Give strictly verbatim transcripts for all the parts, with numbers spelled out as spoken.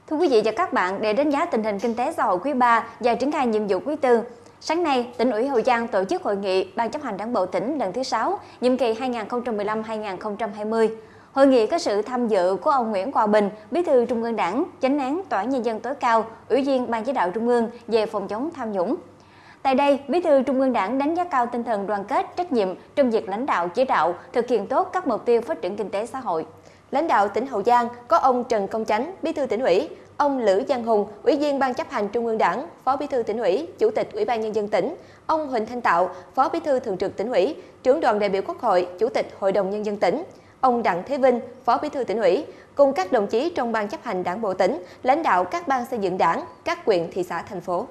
Thưa quý vị và các bạn, để đánh giá tình hình kinh tế xã hội quý ba và triển khai nhiệm vụ quý tư, sáng nay, tỉnh ủy Hậu Giang tổ chức hội nghị Ban chấp hành Đảng bộ tỉnh lần thứ sáu, nhiệm kỳ hai nghìn không trăm mười lăm đến hai nghìn không trăm hai mươi. Hội nghị có sự tham dự của ông Nguyễn Hòa Bình, Bí thư Trung ương Đảng, Chánh án Tòa án Nhân dân tối cao, Ủy viên Ban chỉ đạo Trung ương về phòng chống tham nhũng. Tại đây, Bí thư Trung ương Đảng đánh giá cao tinh thần đoàn kết, trách nhiệm trong việc lãnh đạo chỉ đạo thực hiện tốt các mục tiêu phát triển kinh tế xã hội. Lãnh đạo tỉnh Hậu Giang có ông Trần Công Chánh, Bí thư tỉnh ủy, ông Lữ Giang Hùng, Ủy viên Ban chấp hành Trung ương Đảng, Phó Bí thư tỉnh ủy, Chủ tịch Ủy ban Nhân dân tỉnh, ông Huỳnh Thanh Tạo, Phó Bí thư Thường trực tỉnh ủy, Trưởng đoàn đại biểu Quốc hội, Chủ tịch Hội đồng Nhân dân tỉnh, ông Đặng Thế Vinh, Phó Bí thư tỉnh ủy, cùng các đồng chí trong Ban chấp hành Đảng bộ tỉnh, lãnh đạo các ban xây dựng Đảng, các huyện, thị xã, thành phố.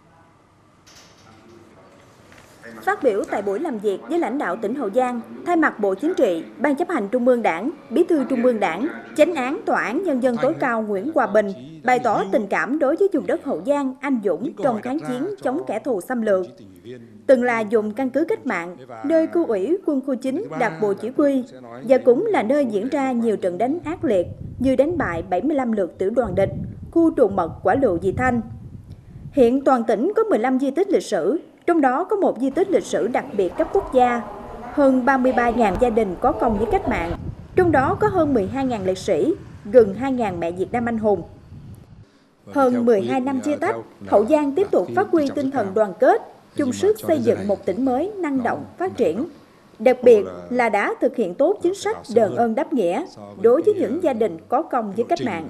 Phát biểu tại buổi làm việc với lãnh đạo tỉnh Hậu Giang, thay mặt Bộ Chính trị, Ban chấp hành Trung ương Đảng, Bí thư Trung ương Đảng, Chánh án Tòa án Nhân dân tối cao Nguyễn Hòa Bình bày tỏ tình cảm đối với vùng đất Hậu Giang anh dũng trong kháng chiến chống kẻ thù xâm lược. Từng là vùng căn cứ cách mạng, nơi khu ủy quân khu chín đặt bộ chỉ huy và cũng là nơi diễn ra nhiều trận đánh ác liệt như đánh bại bảy mươi lăm lượt tiểu đoàn địch, khu trù mật Quả Lựu Dị Thanh. Hiện toàn tỉnh có mười lăm di tích lịch sử, trong đó có một di tích lịch sử đặc biệt cấp quốc gia, hơn ba mươi ba nghìn gia đình có công với cách mạng, trong đó có hơn mười hai nghìn liệt sĩ, gần hai nghìn mẹ Việt Nam anh hùng. Hơn mười hai năm chia tách, Hậu Giang tiếp tục phát huy tinh thần đoàn kết, chung sức xây dựng một tỉnh mới năng động, phát triển. Đặc biệt là đã thực hiện tốt chính sách đền ơn đáp nghĩa đối với những gia đình có công với cách mạng.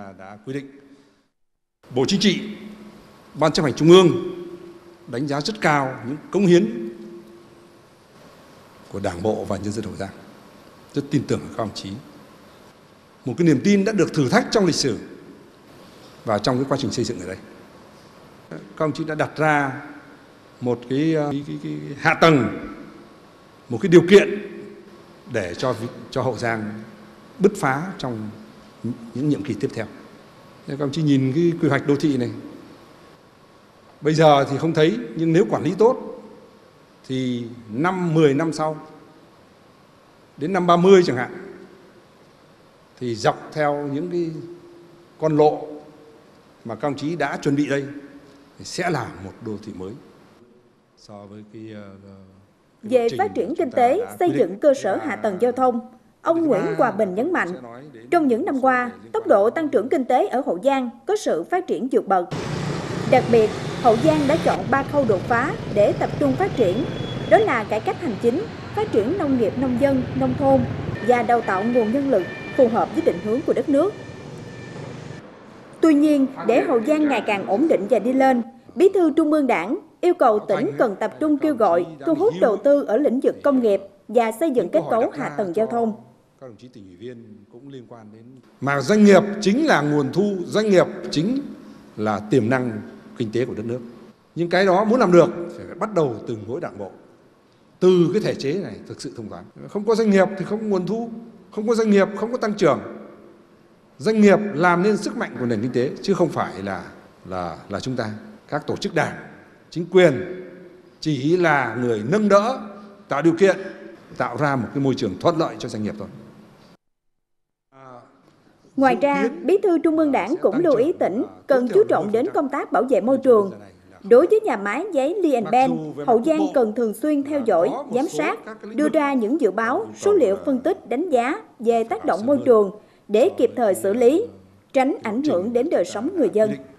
Bộ Chính trị, Ban chấp hành Trung ương đánh giá rất cao những cống hiến của Đảng bộ và nhân dân Hậu Giang. Rất tin tưởng ở các đồng chí. Một cái niềm tin đã được thử thách trong lịch sử và trong cái quá trình xây dựng ở đây. Các đồng chí đã đặt ra một cái, cái, cái, cái hạ tầng, một cái điều kiện để cho cho Hậu Giang bứt phá trong những nhiệm kỳ tiếp theo. Các đồng chí nhìn cái quy hoạch đô thị này. Bây giờ thì không thấy, nhưng nếu quản lý tốt thì năm, mười năm sau, đến năm ba mươi chẳng hạn, thì dọc theo những cái con lộ mà các ông chí đã chuẩn bị đây thì sẽ là một đô thị mới. So với cái, cái Về phát triển kinh tế, xây dựng cơ sở hạ tầng giao thông, ông Nguyễn Hòa Bình nhấn mạnh, trong những năm qua, tốc độ tăng trưởng kinh tế ở Hậu Giang có sự phát triển vượt bậc. Đặc biệt, Hậu Giang đã chọn ba khâu đột phá để tập trung phát triển, đó là cải cách hành chính, phát triển nông nghiệp nông dân, nông thôn và đào tạo nguồn nhân lực phù hợp với định hướng của đất nước. Tuy nhiên, để Hậu Giang ngày càng ổn định và đi lên, Bí thư Trung ương Đảng yêu cầu tỉnh cần tập trung kêu gọi, thu hút đầu tư ở lĩnh vực công nghiệp và xây dựng kết cấu hạ tầng giao thông. Các đồng chí tỉnh ủy viên cũng liên quan đến mà doanh nghiệp chính là nguồn thu, doanh nghiệp chính là tiềm năng kinh tế của đất nước. Nhưng cái đó muốn làm được phải bắt đầu từ mỗi đảng bộ. Từ cái thể chế này thực sự thông thoáng. Không có doanh nghiệp thì không có nguồn thu, không có doanh nghiệp không có tăng trưởng. Doanh nghiệp làm nên sức mạnh của nền kinh tế chứ không phải là là là chúng ta. Các tổ chức đảng, chính quyền chỉ là người nâng đỡ, tạo điều kiện, tạo ra một cái môi trường thuận lợi cho doanh nghiệp thôi. Ngoài ra, Bí thư Trung ương Đảng cũng lưu ý tỉnh cần chú trọng đến công tác bảo vệ môi trường. Đối với nhà máy giấy Li and Ben, Hậu Giang cần thường xuyên theo dõi, giám sát, đưa ra những dự báo, số liệu phân tích, đánh giá về tác động môi trường để kịp thời xử lý, tránh ảnh hưởng đến đời sống người dân.